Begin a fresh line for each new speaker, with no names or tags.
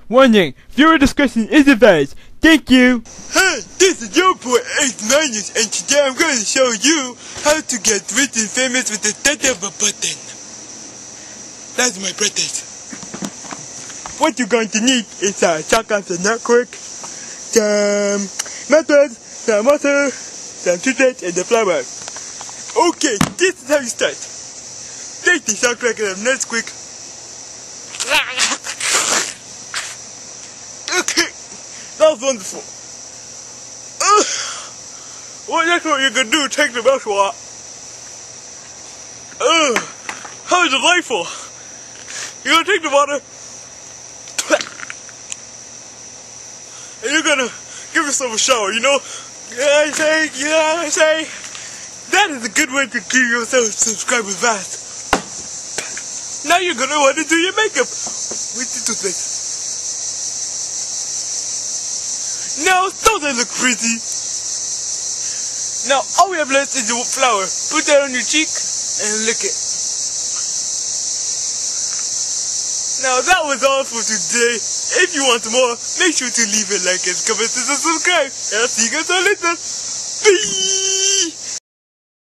Warning, viewer discretion is advised. Thank you.
Hey, this is your boy Ace Minus, and today I'm going to show you how to get rich and famous with the touch of a button. That's my brother's. What you're going to need is a shotgun, some network, some methods, some water, some toothpaste, and the flour. Okay, this is how you start. Take the shotgun and Nesquik. Okay, that was wonderful. Well, that's what you're gonna do, take the mouthwash. How delightful. You're gonna take the water, and you're gonna give yourself a shower, you know? I say. That is a good way to give yourself subscribers fast. Now you're gonna want to do your makeup with the toothpaste. Now, don't they look pretty? Now, all we have left is the flour. Put that on your cheek and lick it. Now, that was all for today. If you want more, make sure to leave a like and comment and subscribe. And I'll see you guys all later. Peace!